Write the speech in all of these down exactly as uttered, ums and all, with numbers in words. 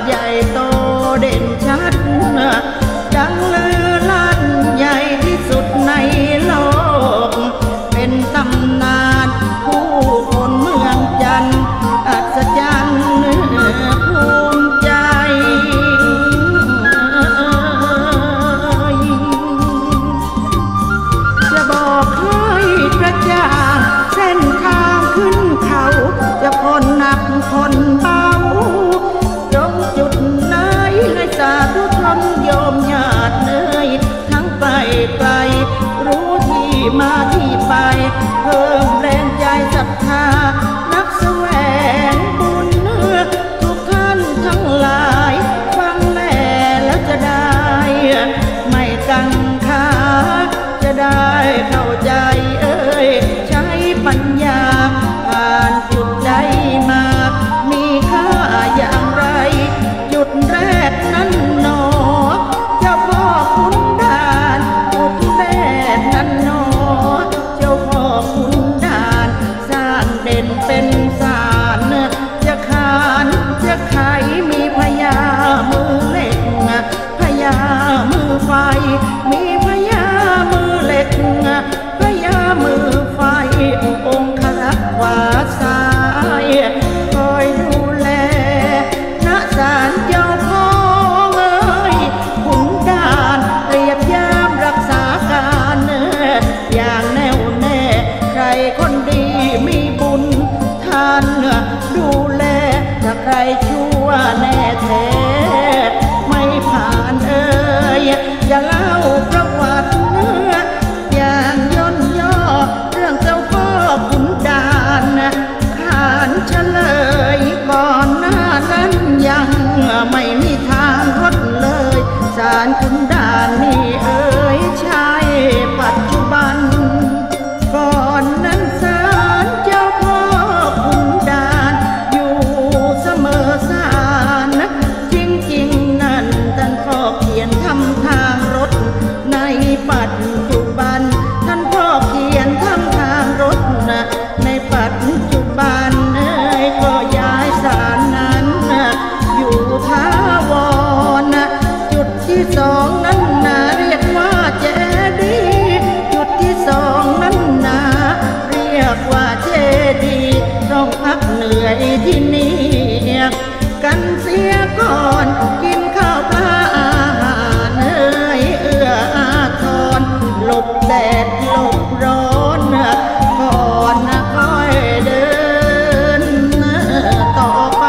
ใหญ่โตเด่นชัดดังลือลั่นใหญ่ที่สุดในโลกเป็นตำนานผู้คนเมืองจันทร์อัศจรรย์ภูมิใจจะบอกให้กระจ่างเส้นทางขึ้นเขาจะคนหนักคนเบาตรงจุดไหนให้สาธุชนโยมญาติเอ่ยทั้งไปไกลรู้ที่มาที่ไปเพิ่มแรงใจศรัทธานักแสวงบุญทุกท่านทั้งหลายฟังแม่แล้วจะได้ไม่กังขาจะได้เข้าใจเอ่ยใช้ปัญญาผ่านจุดใดมามีค่าอย่างไรจุดแรกนั้นหนอเจ้าพ่อขุนด่านจุดแรกนั้นหนอเจ้าพ่อขุนด่านสร้างเด่นเป็นศาลจะขานจะไขมีพญามือเล็กพญามือไฟมีพญามือเล็กพญามือไฟองค์ขรักขวาซ้ายคอยดูแลณศาลเจ้าพ่อเอ้ยขุนด่านเรียบยามรักษาการอย่างแน่วแน่ใครคนดีมีบุญท่านดูแลถ้าใครชั่วแน่แท้ไม่ผ่านเอ่ยอย่าเล่าประวัติอย่างย่นย่อเรื่องเจ้าพ่อขุนด่านขานเฉลยก่อนหน้านั้นยังไม่มีทางรถเลยศาลขุนด่านนี่เอ่ยใช่ปัจจุบันก่อนนั้นศาลเจ้าพ่อขุนด่านอยู่เสมอศาลจริงๆนั่นท่านพ่อเขียนทำทางรถในปัจจุบันท่านพ่อเขียนทำทางรถนะในปัจจุบันเอ้ยก็ย้ายศาลนั้นอยู่ท้าวรจุดที่สองนั้นนะเรียกว่าเจดีย์จุดที่สองนั้นนะเรียกว่าเจดีย์ต้องพักเหนื่อยที่นี่กันเสียก่อนกินข้าวปลาอาหารเอ้ยเอื้ออาทรหลบแดดหลบร้อนก่อนค่อยเดินต่อไป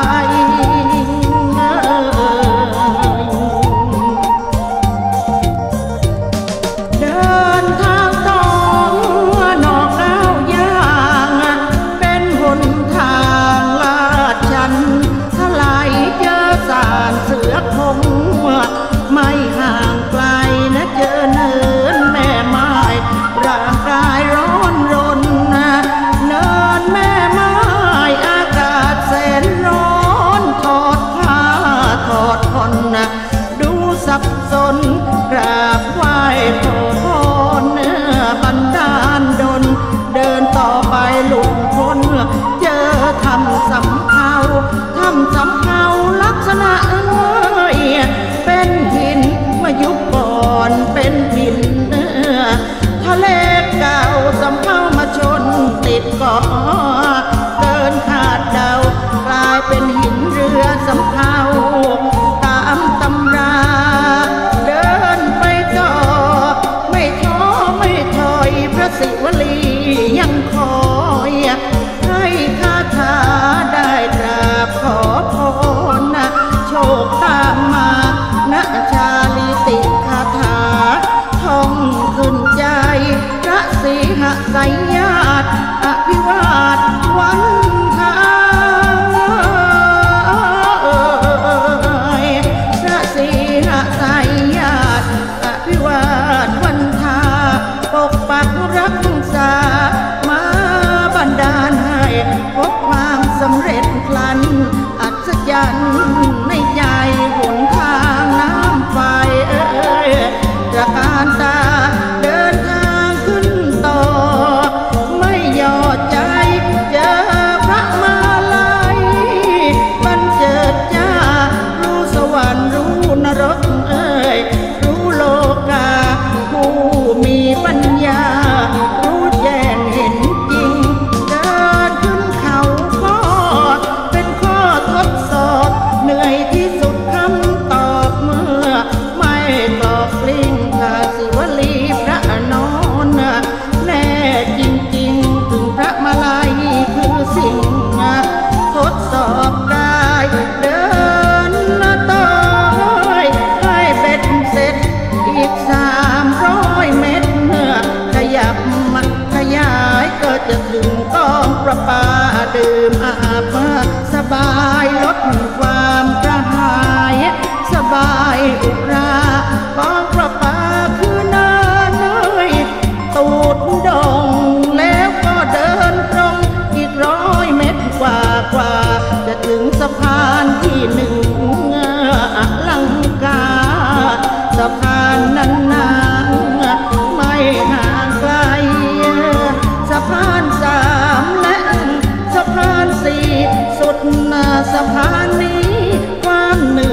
เดินทางต่อนอกเล่ายางเป็นหนทางลาดชันถลายเจอสารเสือคงไม่ห่างไกลนะเจอเนินแม่ไม้ร่างกายร้อนรนนะเนินแม่ไม้อากาศแสนร้อนถอดผ้าถอดผ่อนนะดูสับสนกราบไหว้ขอพรเนื้อบันดาลดลเดินต่อไปหลุดพ้นเจอทำสำเภาทำสำเภาลักษณะเอ้ยเป็นหินมายุคก่อนเป็นหินเนื้อทะเลเก่าสำเภามาชนติดเกาะเดินขาดเดากลายเป็นหินเรือสำเภาตามตำราเดินไปต่อไม่ท้อไม่ถอยพระศิวลียังคอยให้คาถาได้กราบขอพรนะโชคตามมานะชาลิติคาถาท่องขึ้นใจพระศรีหไสยญาติอภิวาทวันทาพระศรีหไสยญาติอภิวาทวันทาปกปักรักษามาบันดาลให้พบความสำเร็จพลันอัศจรรย์ในใจ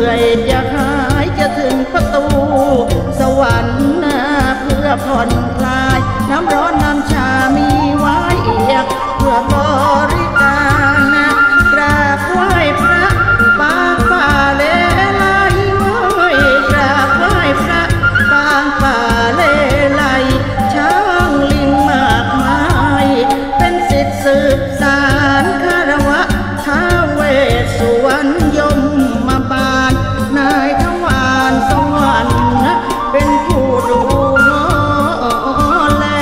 นื่อยจะหายจะถึงประตูสวรรค์เพื่อผ่อนคลายน้ำร้อนน้ำชามีไว้เอียกเพื่อบริการกราบไหว้พระปางป่าเลไลกราบไหว้พระปางป่าเลไลช้างลิงมากมายเป็นศิษย์สืบสารคารวะท้าวเวสสุวรรณยมมาบาลนายทวารสวรรค์เป็นผู้ดูแล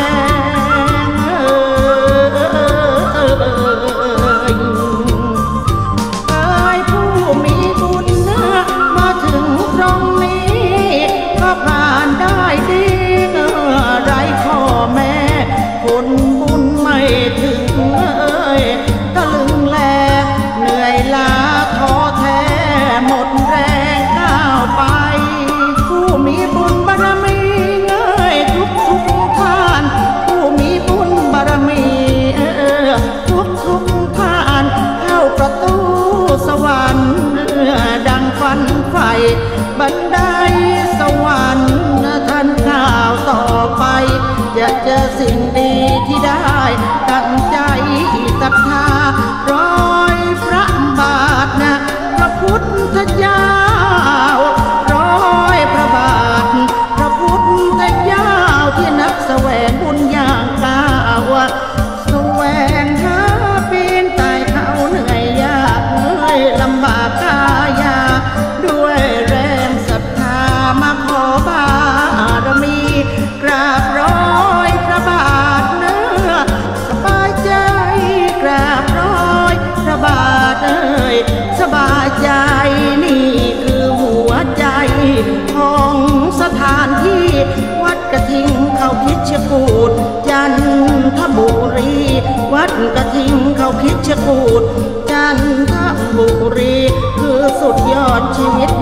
เอ้ยผู้มีบุญมาถึงตรงนี้ก็ผ่านได้ดีไรพ่อแม่คนบุญไม่ถึงเอ้ยตะลึงแลเหนื่อยล้าท้อแท้หมดแรงก้าวไปผู้มีบุญบารมีเอ้ยทุกทุกท่านผู้มีบุญบารมีเออทุกทุกท่านเข้าประตูสวรรค์ดังฝันไฟบันไดสวรรค์ท่านก้าวต่อไปจะเจอสิ่งดีที่ได้ตั้งใจศรัทธารอยพระบาทนะพระพุทธเจ้ารอยพระบาทพระพุทธเจ้าที่นักแสวงบุญอย่างก้าวแสวงหาปีนไต่เขาเหนื่อยยากเหนื่อยลำบากกายาด้วยแรงศรัทธามาขอบารมีกราบร้อยพระบาทเนื้อสบายใจกราบร้อยพระบาทเอ้ยสบายใจนี่คือหัวใจของสถานที่วัดกระทิงเขาคิดชกูฏจันทบุรีวัดกระทิงเขาคิดชกูฏจันทบุรีคือสุดยอดชีวิต